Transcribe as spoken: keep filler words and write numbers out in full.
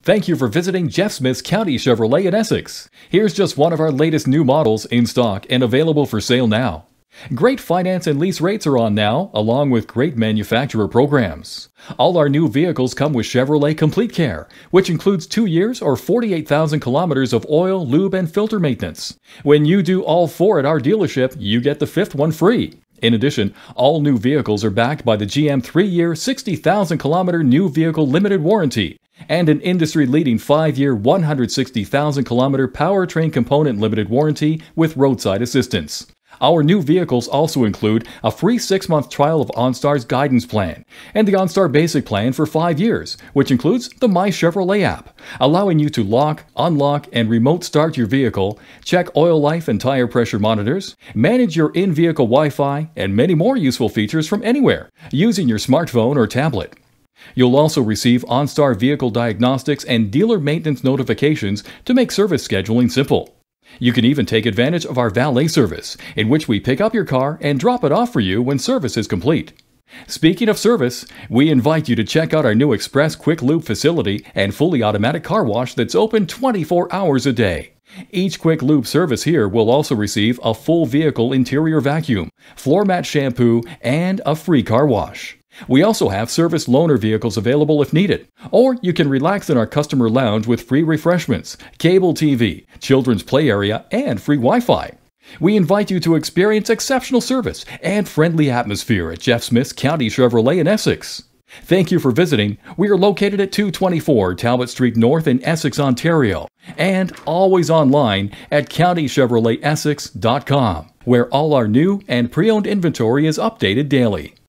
Thank you for visiting Jeff Smith's County Chevrolet in Essex. Here's just one of our latest new models in stock and available for sale now. Great finance and lease rates are on now, along with great manufacturer programs. All our new vehicles come with Chevrolet Complete Care, which includes two years or forty-eight thousand kilometers of oil, lube, and filter maintenance. When you do all four at our dealership, you get the fifth one free. In addition, all new vehicles are backed by the G M three-year, sixty thousand kilometer new vehicle limited warranty and an industry-leading five-year, one hundred sixty thousand kilometer powertrain component limited warranty with roadside assistance. Our new vehicles also include a free six-month trial of OnStar's guidance plan and the OnStar Basic plan for five years, which includes the My Chevrolet app, allowing you to lock, unlock, and remote start your vehicle, check oil life and tire pressure monitors, manage your in-vehicle Wi-Fi, and many more useful features from anywhere using your smartphone or tablet. You'll also receive OnStar vehicle diagnostics and dealer maintenance notifications to make service scheduling simple. You can even take advantage of our valet service, in which we pick up your car and drop it off for you when service is complete. Speaking of service, we invite you to check out our new Express Quick Lube facility and fully automatic car wash that's open twenty-four hours a day. Each Quick Lube service here will also receive a full vehicle interior vacuum, floor mat shampoo, and a free car wash. We also have service loaner vehicles available if needed, or you can relax in our customer lounge with free refreshments, cable T V, children's play area, and free Wi-Fi. We invite you to experience exceptional service and friendly atmosphere at Jeff Smith's County Chevrolet in Essex. Thank you for visiting. We are located at two twenty-four Talbot Street North in Essex, Ontario, and always online at county chevrolet essex dot com, where all our new and pre-owned inventory is updated daily.